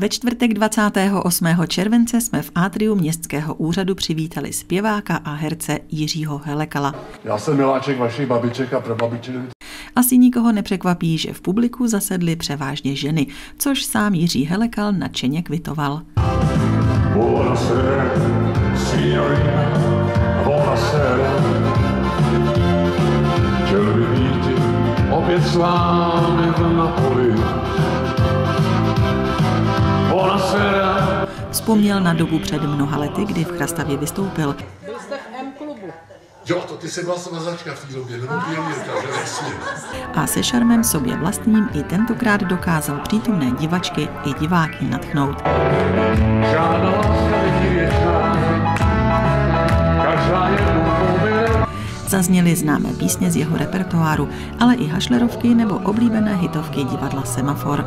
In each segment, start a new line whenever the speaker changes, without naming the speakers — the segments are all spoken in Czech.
Ve čtvrtek 28. července jsme v atriu Městského úřadu přivítali zpěváka a herce Jiřího Helekala.
Já jsem miláček vašich babiček a prababiček.
Asi nikoho nepřekvapí, že v publiku zasedly převážně ženy, což sám Jiří Helekal nadšeně kvitoval.
Opět s vámi na poli.
Vzpomněl na dobu před mnoha lety, kdy v Chrastavě vystoupil.
Byl jste v M-klubu.
Jo, to ty jsi byla svazačka v té době, nebo pionýrka, že jasně.
A se šarmem sobě vlastním i tentokrát dokázal přítomné divačky i diváky nadchnout.
Žádná láska není věčná, každá jednou pomine.
Zazněly známé písně z jeho repertoáru, ale i hašlerovky nebo oblíbené hitovky divadla Semafor.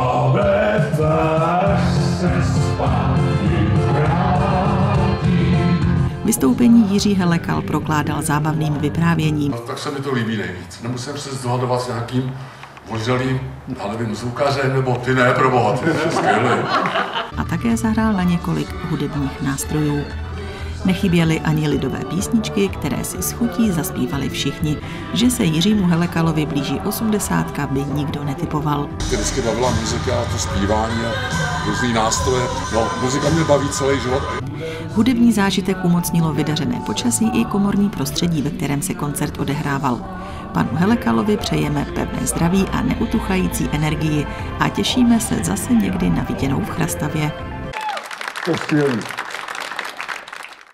Vystoupení Jiří Helekal prokládal zábavným vyprávěním.
Tak se mi to líbí nejvíc. Nemusím se zdohadovat s nějakým vořelým, já nevím, zvukařem, nebo ty ne, proboha, ty je skvělý.
A také zahrál na několik hudebních nástrojů. Nechyběly ani lidové písničky, které si s chutí zaspívali všichni. Že se Jiřímu Helekalovi blíží 80, by nikdo netipoval.
Mě vždycky bavila muzika, to zpívání a různý nástroje. No, muzika mě baví celý život.
Hudební zážitek umocnilo vydařené počasí i komorní prostředí, ve kterém se koncert odehrával. Panu Helekalovi přejeme pevné zdraví a neutuchající energii a těšíme se zase někdy na viděnou v Chrastavě.
To skvělý.